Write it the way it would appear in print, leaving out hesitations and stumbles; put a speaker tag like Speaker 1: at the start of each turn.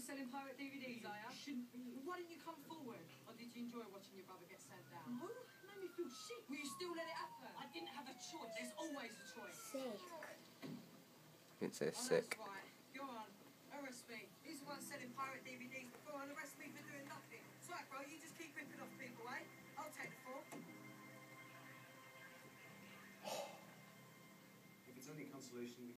Speaker 1: selling pirate DVDs, are you? Shouldn't be. Well, why didn't you come forward? Or did you enjoy watching your brother get sent down? No, it made me feel shit. Will you still let it happen? I didn't have a choice. There's always a choice.
Speaker 2: Sick.
Speaker 3: Didn't say
Speaker 1: Oh,
Speaker 3: sick.
Speaker 1: that's right. Go on. Arrest me. He's the one selling pirate DVDs. Go on, arrest me for doing nothing. It's right, bro. You just keep ripping off people, eh? I'll take the fall.
Speaker 4: If it's only consolation,